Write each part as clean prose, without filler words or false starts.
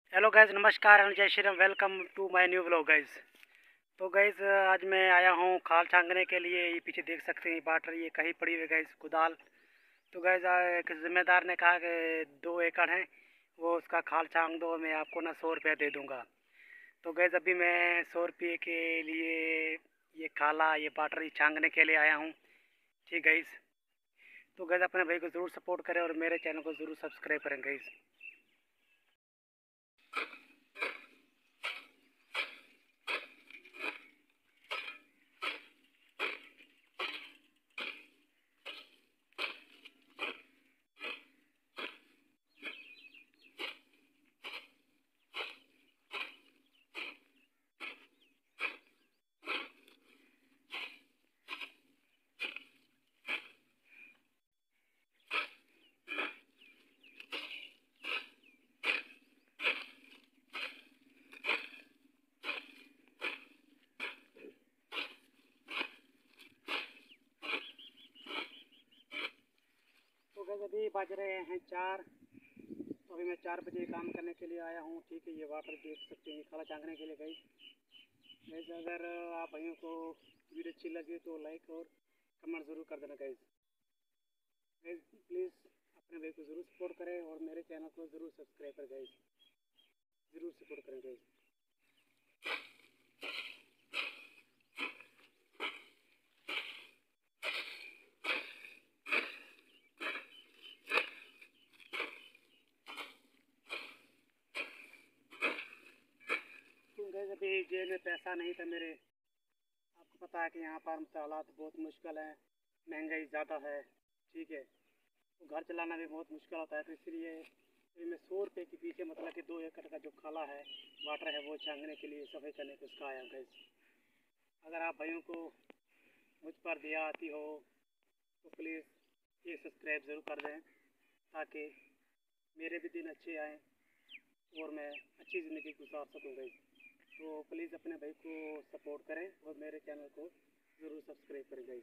Hello guys, नमस्कार and जय Shri Ram. Welcome to my new vlog guys. तो गाइज आज मैं आया हूँ खाल छांगने के लिए। ये पीछे देख सकते हैं बाटर ये कहीं पड़ी हुई गाइज कुदाल। तो गाइज एक जिम्मेदार ने कहा कि 2 एकड़ है वो उसका खाल छांग दो, मैं आपको ना 100 रुपया दे दूँगा। तो गाइज अभी मैं 100 रुपये के लिए ये खाला ये बाटर ये छांगने के लिए आया हूँ। ठीक गाइज। तो गाइज अपने भाई को ज़रूर सपोर्ट करें और मेरे चैनल को ज़रूर सब्सक्राइब करें गाइज। तो गाइज अभी बज रहे हैं 4। तो अभी मैं 4 बजे काम करने के लिए आया हूँ। ठीक है, ये वाटर देख सकते हैं खाला छांगने के लिए गाइज। गाइज अगर आप भाइयों को वीडियो अच्छी लगे तो लाइक और कमेंट ज़रूर कर देना गाइज। गाइज प्लीज़ अपने भाई को ज़रूर सपोर्ट करें और मेरे चैनल को ज़रूर सब्सक्राइब करें गाइज। ज़रूर सपोर्ट करें गाइज। तो गाइज अभी जेब में पैसा नहीं था मेरे। आपको पता है कि यहाँ पर हालात बहुत मुश्किल है, महंगाई ज़्यादा है। ठीक है, तो घर चलाना भी बहुत मुश्किल होता है। तो इसलिए अभी मैं 100 रुपये के पीछे मतलब कि 2 एकड़ का जो खाला है वाटर है वो छांगने के लिए सफाई करने को उसका आया गाइज। अगर आप भाइयों को मुझ पर दया आती हो तो प्लीज़ ये सब्सक्राइब ज़रूर कर दें ताकि मेरे भी दिन अच्छे आएँ और मैं अच्छी ज़िंदगी गुजार सकूँ गाइज। तो प्लीज़ अपने भाई को सपोर्ट करें और मेरे चैनल को ज़रूर सब्सक्राइब करें गाइज।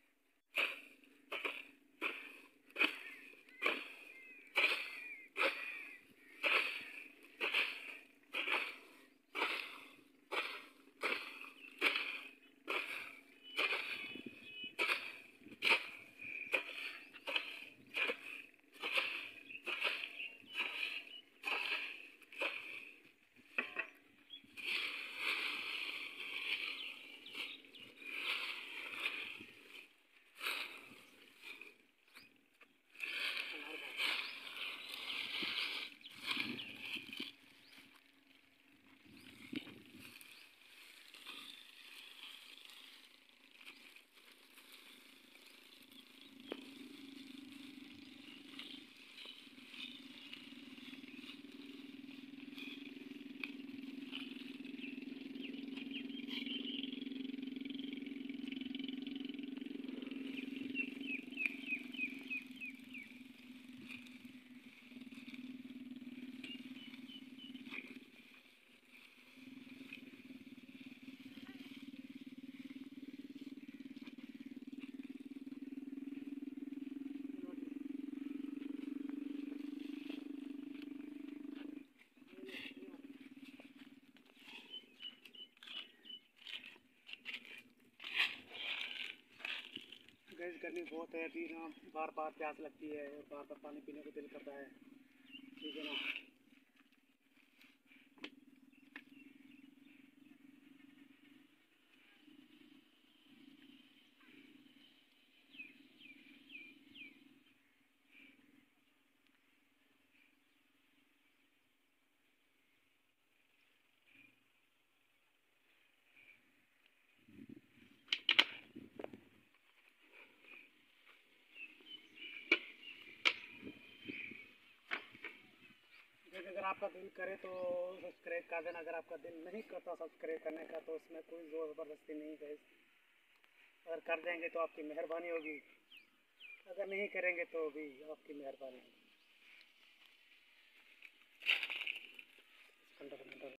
गैस गर्मी बहुत है अभी ना, बार बार प्यास लगती है और बार बार पानी पीने को दिल करता है। ठीक है ना। अगर आपका दिल करे तो सब्सक्राइब कर देना। अगर आपका दिल नहीं करता सब्सक्राइब करने का तो उसमें कोई ज़ोर ज़बरदस्ती नहीं है। अगर कर देंगे तो आपकी मेहरबानी होगी, अगर नहीं करेंगे तो भी आपकी मेहरबानी होगी।